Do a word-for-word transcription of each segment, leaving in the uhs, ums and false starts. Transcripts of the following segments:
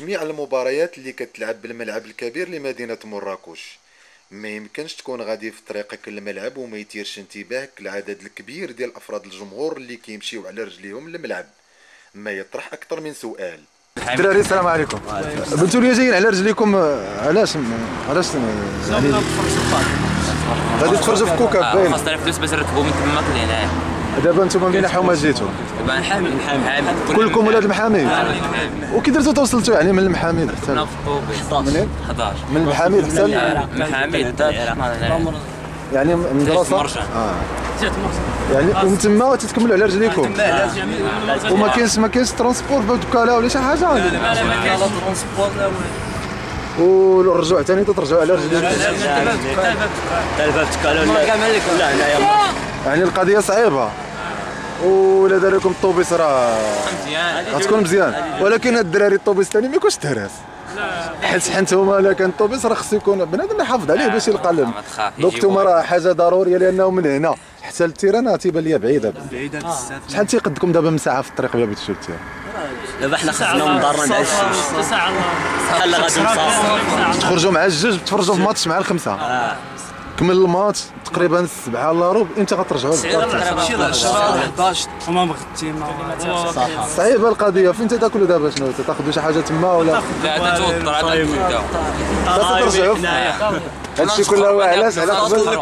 جميع المباريات اللي كتلعب بالملعب الكبير لمدينة مراكش. ما يمكنش تكون غادي في طريقك للملعب وما يثيرش انتباهك العدد الكبير ديال افراد الجمهور اللي كيمشيو على رجليهم للملعب. ما يطرح اكثر من سؤال. الدراري السلام عليكم. بنتو لي جايين على رجليكم علاش علاش يعني غادي تفرجوا في كوكب باين خاصنا فلوس باش نركبوا من تما لهنا. دابا نتوما منين حوما جيتوا؟ دابا محامي محامي كلكم ولاد المحامي؟ وكي درتوا توصلتوا يعني من المحامي حتى كنا في الطوبيس منين؟ حداش من المحامي حتى المحامي يعني من دراسه اه يعني ومن تما تتكملوا على رجليكم وما كاينش ما كاينش ترونسبور بدكاله ولا شي حاجه؟ لا لا ما كاينش ترونسبور لا والو والرجوع ثاني تترجعوا على رجليكم حتى الباب تكالو لا لا يعني القضيه صعيبه ولا دار لكم الطوبيس راه مزيان غتكون مزيان، ولكن هاد الدراري الطوبيس ثاني ما يكونش تهراس حيت حيت هما الا كان الطوبيس راه خصو يكون بنادم يحافظ عليه باش يلقى لهم. دونك نتوما راه حاجه ضروريه لانه من هنا حتى للتيران تيبان ليا بعيده بعيده بزاف. شحال تيقدكم دابا من ساعه في الطريق باش تمشيو للتيران؟ دابا حنا خاصنا من دارنا نعس ساعه بحال غادي نسافر تخرجوا مع الجوج تفرجوا في ماتش مع الخمسه كمل الماتش تقريبا السبعه الا ربع امتى غترجعوا للدار؟ شي عشرة حداش وما بغيتي ما صعيبه القضيه. فين تاكلوا دابا؟ شنو تاخذوا شي حاجه تما ولا لا تتوضر عاد نبداو ترجعوا؟ هادشي كله علاش على قبل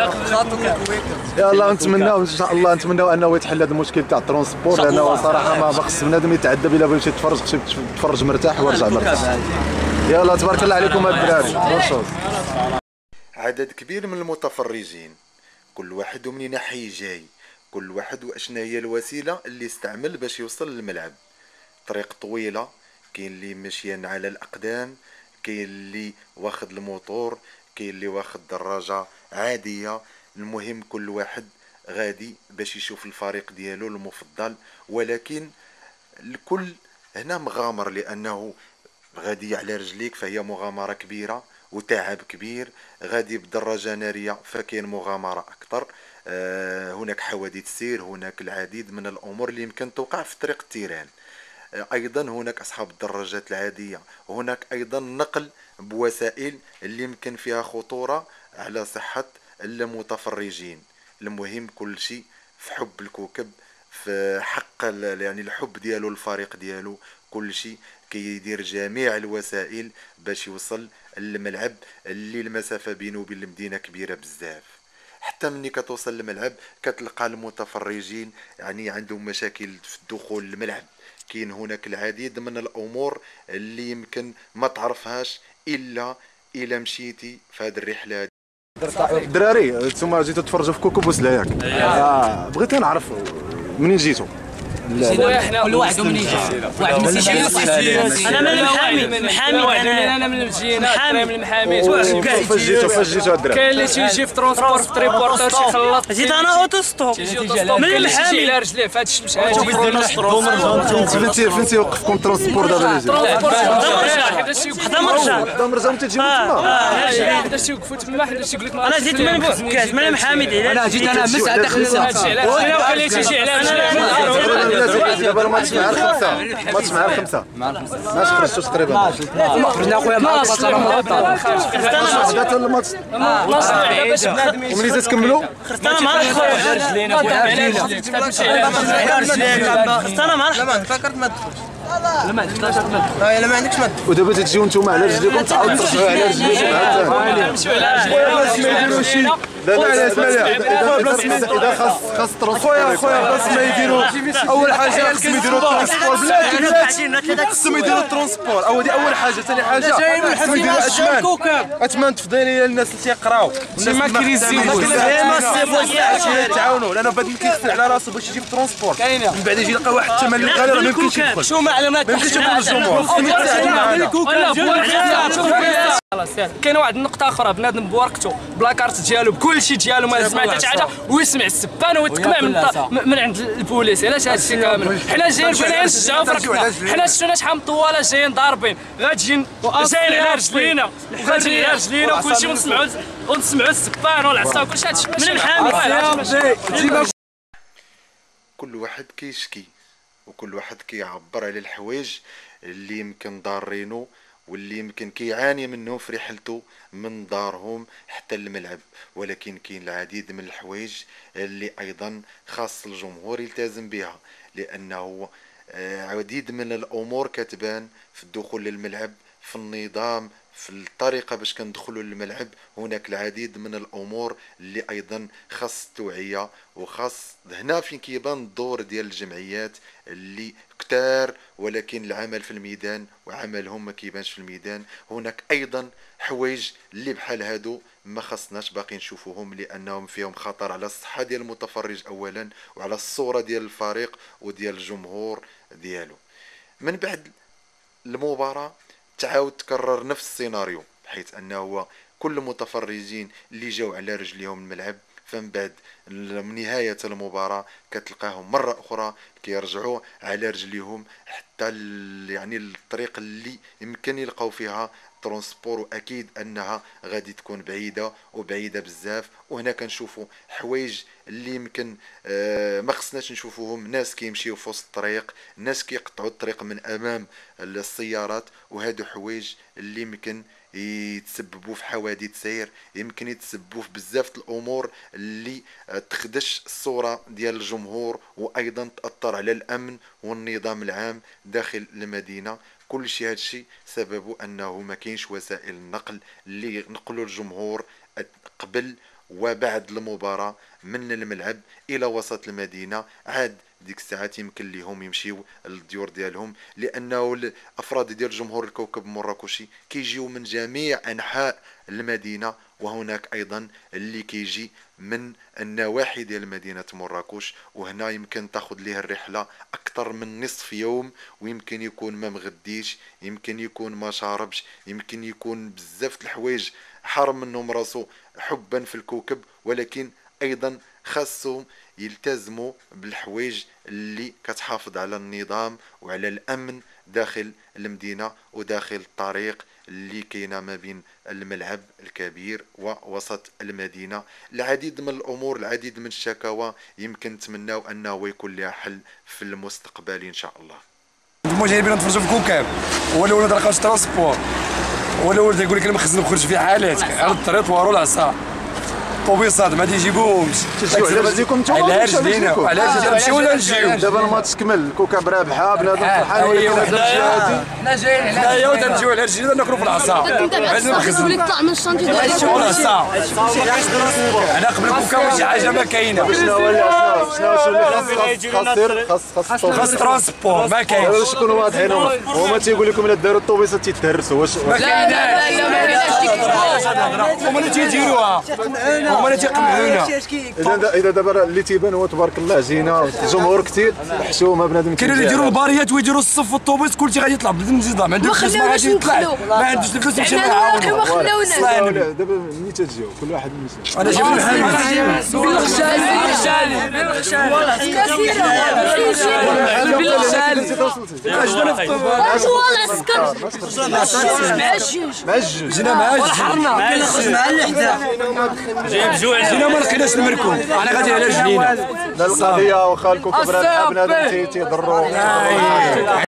يلاه نتمناو ان شاء الله نتمناو انه يتحل هذا المشكل تاع الترونسبور لانه صراحه ما خص بنادم يتعذب الا بغى يمشي يتفرج خصو يتفرج مرتاح ويرجع مرتاح. يلاه تبارك الله عليكم الدراري. عدد كبير من المتفرجين كل واحد ومنين حي جاي، كل واحد واشنا هي الوسيله اللي استعمل باش يوصل للملعب. طريق طويله، كاين اللي ماشيين على الاقدام، كاين اللي واخد الموتور، كاين اللي واخد دراجه عاديه. المهم كل واحد غادي باش يشوف الفريق ديالو المفضل، ولكن الكل هنا مغامر لانه غادي على رجليك فهي مغامره كبيره وتعب كبير. غادي بدراجه ناريه فكاين مغامره اكثر. أه هناك حوادث سير، هناك العديد من الامور اللي يمكن توقع في طريق التيران. أه ايضا هناك اصحاب الدراجات العاديه، هناك ايضا نقل بوسائل اللي يمكن فيها خطوره على صحه المتفرجين. المهم كل شيء في حب الكوكب، في حق يعني الحب ديالو الفريق ديالو، كل شيء كيدير جميع الوسائل باش يوصل للملعب اللي المسافه بينه وبين المدينه كبيره بزاف. حتى ملي كتوصل للملعب كتلقى المتفرجين يعني عندهم مشاكل في الدخول للملعب. كاين هناك العديد من الامور اللي يمكن ما تعرفهاش الا الا مشيتي في هذه الرحله. الدراري نتوما جيتوا تفرجوا في كوكب وسلا ياك؟ اه بغيت نعرف منين جيتوا؟ لا كل واحد منين جا واحد من سيجي انا من المحامي محامي انا من الجينا محامي من المحامي فاش جيتوا فاش جيتوا الدراري؟ كاين اللي تيجي في ترونسبور في تريبورتور تيخلط جيت انا اوتو ستوب من المحامي على رجليه في هذا الشمس فين فين تيوقفكم ترونسبور دابا اللي جاي؟ حدا مرجع حدا مرجع وانت تجيو تما؟ حدا تيوقفوا تما حدا تيقول لك انا جيت من بوكاس من المحامي ديالي. انا جيت انا مسعى داخل خمسه وكاين اللي تيجي على رجليه دابا الماتش مع الخمسه الماتش مع الخمسه ماشي خرجتوا تقريبا خرجنا اخويا مع الباص راه حدات الماتش ومنين تكملوا خرجت انا مع خويا رجلينا خرجت انا مع لا ما فكرت ما تدخلش. لا ما عندكش لا ما عندكش ما ودابا تجيو نتوما على رجليكم تعاودوا ترجعوا على رجليكم عاوتاني. نمشيو على رجلينا لا لا اذا خاص خاص خويا خويا بلاص ما يديروا اول حاجه خصهم يديروا الترونسبور بلاتي خصهم يديروا الترونسبور او هذه اول حاجه. ثاني حاجه خصهم يديروا اثمان اثمان تفضيليه للناس اللي تيقراو ما كريزيوش تعاونوا لانه بنادم كيغسل على راسو باش يجيب الترونسبور من بعد يجي يلقى واحد الثمن اللي غالي راه ما يمكنش يدخل. شو معلومات ما يمكنش يدخل الجمهور خصهم يتساعدوا معنا. خلاص كاينه واحد النقطه اخرى بنادم بورقته بلاكارت ديالو بكل شيء ديالو ما سمع حتى حاجه ويسمع السبانه ويتقمع من من عند البوليس. علاش هذا الشيء كامل؟ حنا جايين بغينا نشجعوا في ركبنا. حنا شفنا شحال طواله جايين ضاربين غاديين جايين على رجلينا وغاديين على رجلينا وكلشي ونسمعوا ونسمعوا السبان والعصا وكلشي هذا الشيء من المحامي. كل واحد كيشكي وكل واحد كيعبر على الحوايج اللي يمكن ضارينو واللي يمكن كيعاني منه في رحلته من دارهم حتى الملعب. ولكن كاين العديد من الحوايج اللي ايضا خاص الجمهور يلتزم بها، لانه عديد من الامور كتبان في الدخول للملعب، في النظام، في الطريقه باش كندخلوا للملعب. هناك العديد من الامور اللي ايضا خاص التوعيه، وخاص هنا فين كيبان الدور ديال الجمعيات اللي كتار ولكن العمل في الميدان وعملهم ما كيبانش في الميدان. هناك ايضا حوايج اللي بحال هادو ما خصناش باقي نشوفوهم، لانهم فيهم خطر على الصحه ديال المتفرج اولا، وعلى الصوره ديال الفريق وديال الجمهور ديالو. من بعد المباراه تعاود تكرر نفس السيناريو، بحيث انه كل المتفرجين اللي جاو على رجليهم الملعب فمن بعد نهاية المباراة كتلقاهم مرة أخرى كيرجعوا على رجليهم حتى يعني الطريق اللي يمكن يلقاو فيها ترونسبور، واكيد انها غادي تكون بعيده وبعيده بزاف. وهنا كنشوفوا حوايج اللي يمكن آه ما خصناش نشوفوهم، ناس كيمشيو في وسط الطريق، ناس كيقطعوا الطريق من امام السيارات، وهادو حوايج اللي يمكن يتسببوا في حوادث سير، يمكن يتسببوا في بزاف الامور اللي تخدش الصوره ديال الجمهور، وايضا تاثر على الامن والنظام العام داخل المدينه. كل شيء هادشي سببه انه ما كاينش وسائل النقل اللي ينقلوا الجمهور قبل وبعد المباراه من الملعب الى وسط المدينه. عاد ديك الساعات يمكن ليهم يمشيو للديور ديالهم، لانه الافراد ديال جمهور الكوكب المراكشي كيجيو من جميع انحاء المدينه، وهناك ايضا اللي كيجي من النواحي ديال مدينه مراكش. وهنا يمكن تاخذ ليه الرحله اكثر من نصف يوم، ويمكن يكون ما مغديش، يمكن يكون ما شاربش، يمكن يكون بزاف الحوايج حرم منهم راسو حبا في الكوكب. ولكن ايضا خاصهم يلتزموا بالحوايج اللي كتحافظ على النظام وعلى الامن داخل المدينه وداخل الطريق اللي كاينه ما بين الملعب الكبير ووسط المدينه. العديد من الامور، العديد من الشكاوى يمكن نتمناو انه يكون لها حل في المستقبل ان شاء الله. هما جايبين نتفرجوا في كوكب، ولا ولد راه خاص ترونسبور، ولا ولد يقول لك انا مخزن نخرج في حالات على الطريق وارو العصا طوبيصات ما تيجيبوهمش. علاش لينا علاش نمشيو ولا نجيو؟ دابا الماتش كمل، الكوكب رابحه، بنادم فرحان، ولكن هذا حنا جايين حنايا وتنجيو على رجلينا ناكلوا في العصا. عندنا نخزنوا وليك طلع من الشانتي ديالك العصا. انا قبل الكوكب شي حاجه ما كاينه. شنو هو شنو شنو خاص خاص خاص ترونسبور ما كاينش. باش تكونوا واضحين، هما تيقول لكم الا داروا الطوبيسات تيتهرسوا. واش ما كايناش؟ لا ما كايناش. هما اللي تيديروها، هما اللي تيقمعونا. اذا اذا دابا اللي تيبان هو تبارك الله زينه، الجمهور كثير، حشومه بنادم. كاين اللي يديروا الباريات ويديروا الصف والطوبيس كلشي غادي يطلع بالنظام، ما عندوش فلوس ما غادي يطلع، ما عندوش الفلوس يمشي يعاونوا. دابا ملي تجيو كل واحد مشى. انا جايب الحل بالغشالي بالغشالي بالغشالي والله السكر معجون جينا معجون مع اللحده جايب جوع، جينا ما لقيناش المركوب، انا غادي على رجلينا. لا القضيه واخا الكوكب راه بنادم تيضروا.